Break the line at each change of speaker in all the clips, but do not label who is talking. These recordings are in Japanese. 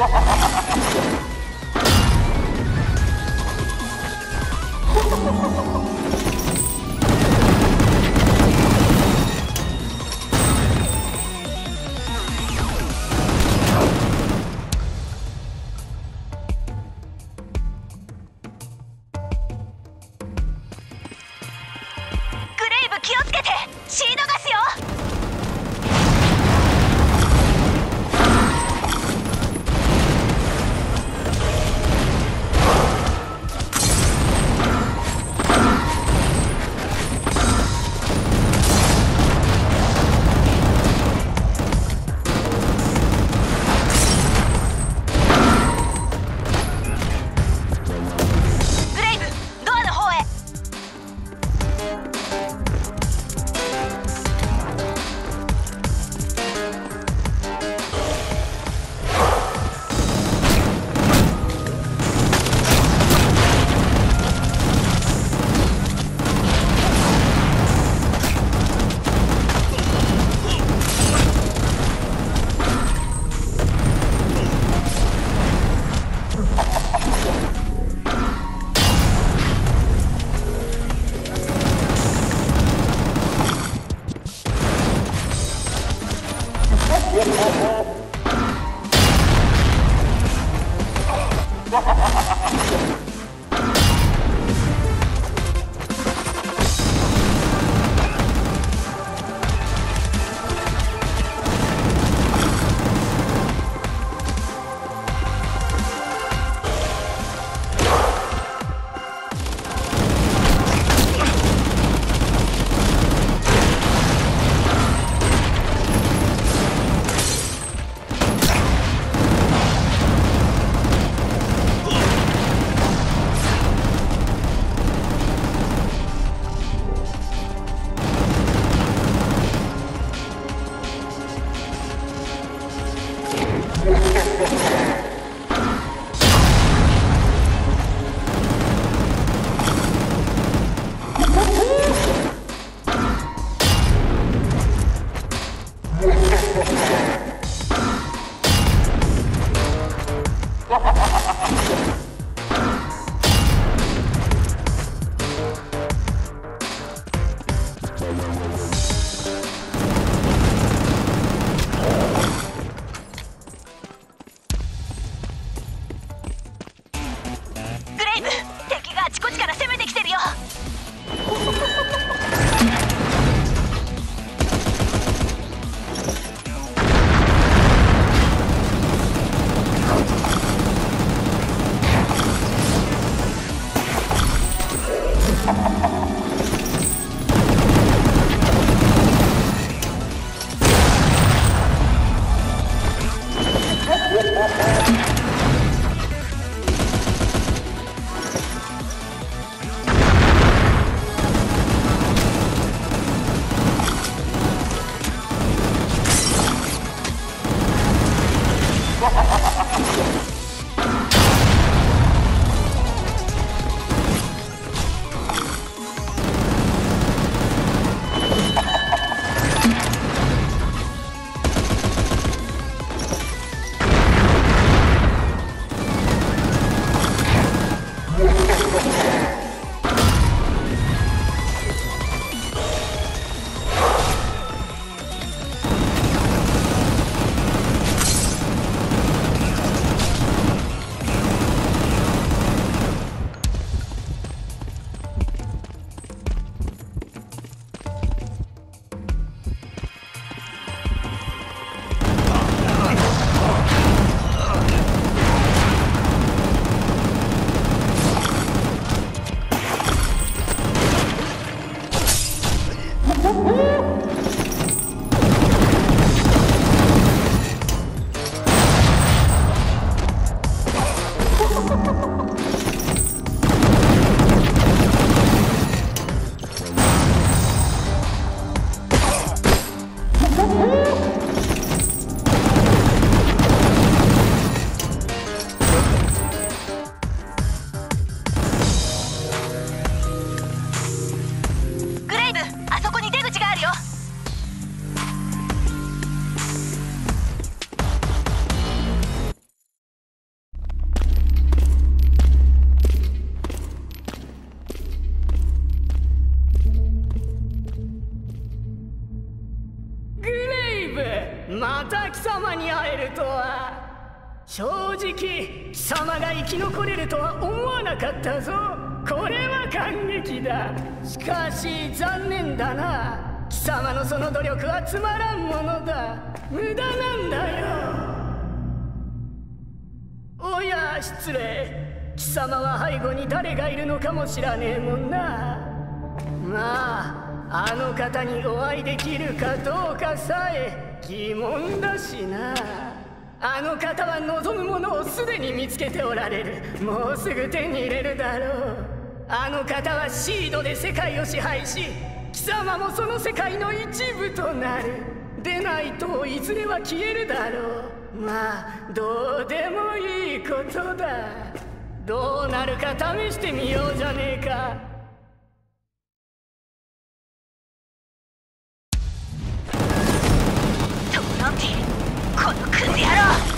気をつけて、シードガスよ。ブレイブ、ドアの方へ。
また貴様に会えるとは。正直貴様が生き残れるとは思わなかったぞ。これは感激だ。しかし残念だな。貴様のその努力はつまらんものだ。無駄なんだよ。おや失礼。貴様は背後に誰がいるのかも知らねえもんな。まああの方にお会いできるかどうかさえ疑問だしな。あの方は望むものをすでに見つけておられる。もうすぐ手に入れるだろう。あの方はシードで世界を支配し、貴様もその世界の一部となる。でないといずれは消えるだろう。まあどうでもいいことだ。どうなるか試してみようじゃねえか。
トムロンティ、このクズ野郎。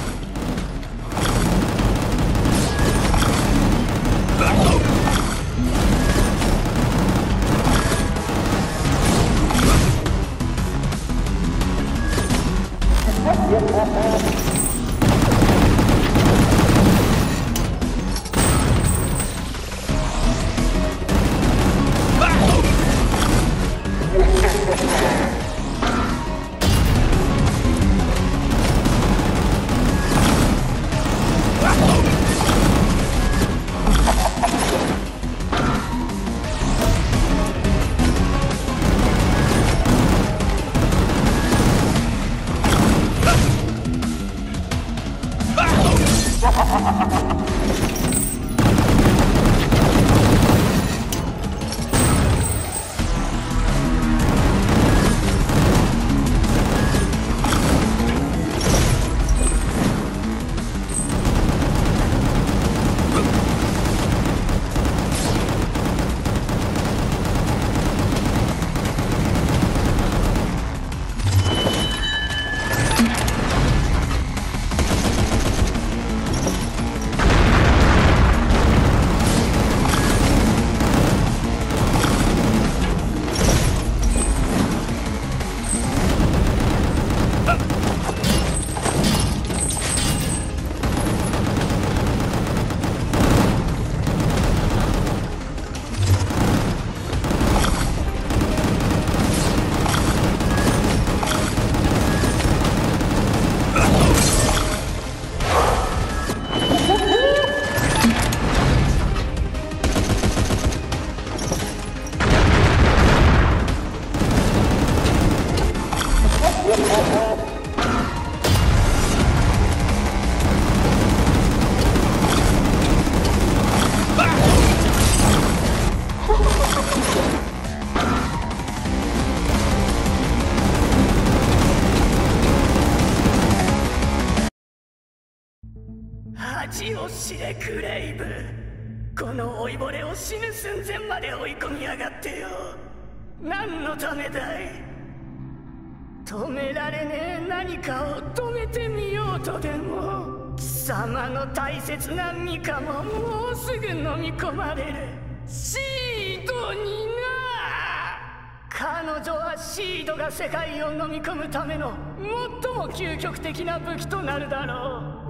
恥を知れクレイブ。この老いぼれを死ぬ寸前まで追い込みやがってよ。何のためだい。止められねえ何かを止めてみようとでも。貴様の大切なミカももうすぐ飲み込まれる。シードにな。彼女はシードが世界を飲み込むための最も究極的な武器となるだろう。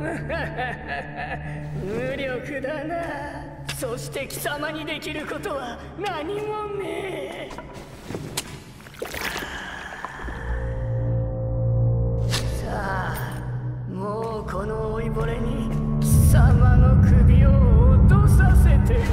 無力だな。そして貴様にできることは何もねえ。さあもうこの老いぼれに貴様の首を落とさせてくれ。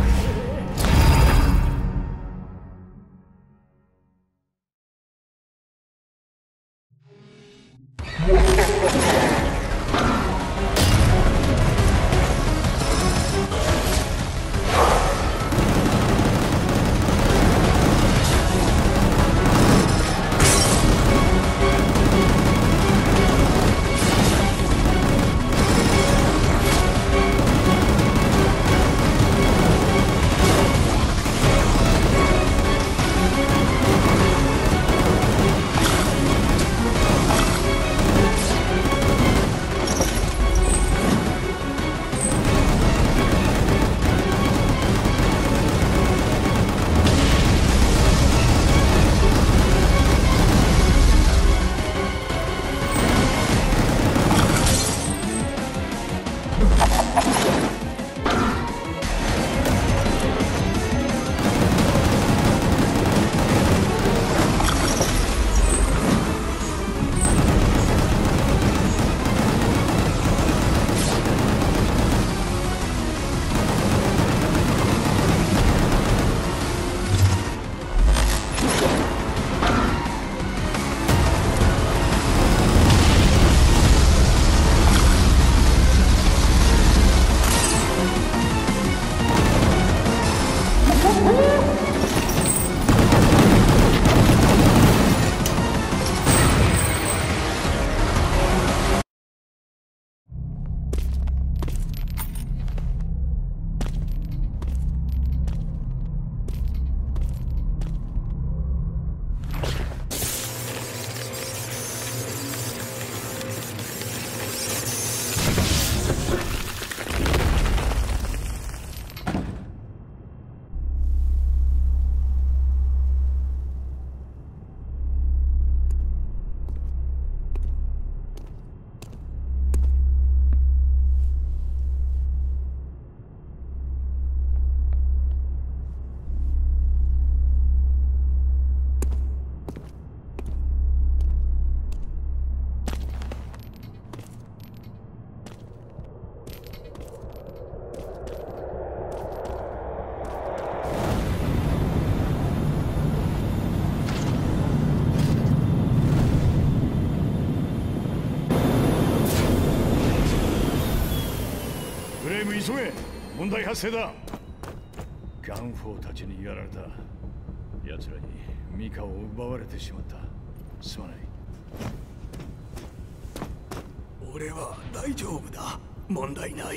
急げ。問題発生だ。ガンフォーたちにやられた。奴らにミカを奪われてしまった。すまない。
俺は大丈夫だ。問題ない。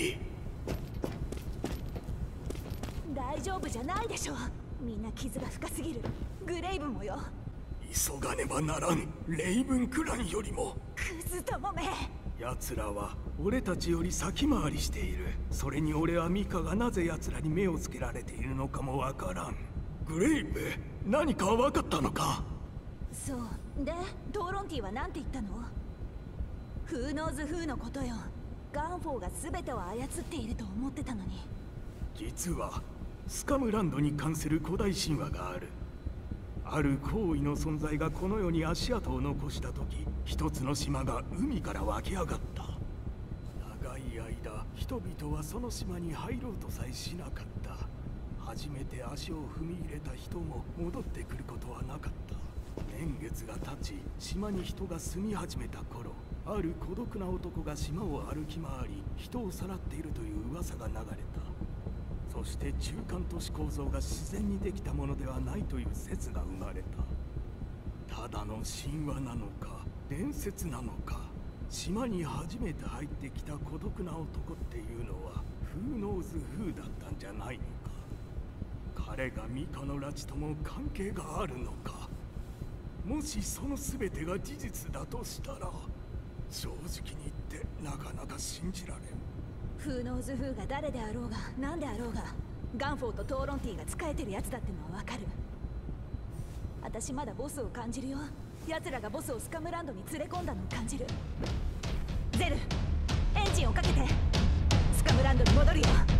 大丈夫じゃないでしょ。みんな傷が深すぎる。グレイブンもよ。
急がねばならん。レイブンクランよりも。
クズどもめ。
奴らは俺たちより先回りしている。それに俺はミカがなぜ奴らに目をつけられているのかもわからん。グレイブ、何か分かったのか？
そうで、トーロンティは何て言ったの？フーノーズ・フーのことよ。ガンフォーが全てを操っていると思ってたのに。
実はスカムランドに関する古代神話がある。ある行為の存在がこの世に足跡を残した時、一つの島が海から湧き上がった。長い間人々はその島に入ろうとさえしなかった。初めて足を踏み入れた人も戻ってくることはなかった。年月が経ち、島に人が住み始めた頃、ある孤独な男が島を歩き回り人をさらっているという噂が流れた。そして中間都市構造が自然にできたものではないという説が生まれた。ただの神話なのか伝説なのか、島に初めて入ってきた孤独な男っていうのはフーノーズ・フーだったんじゃないのか。彼がミカの拉致とも関係があるのか。もしその全てが事実だとしたら、正直に言ってなかなか信じられん。
フーノーズ・フーが誰であろうが何であろうが、ガンフォーとトーロンティが仕えてるやつだってのはわかる。私まだボスを感じるよ。奴らがボスをスカムランドに連れ込んだのを感じる。ゼル、エンジンをかけて。スカムランドに戻るよ。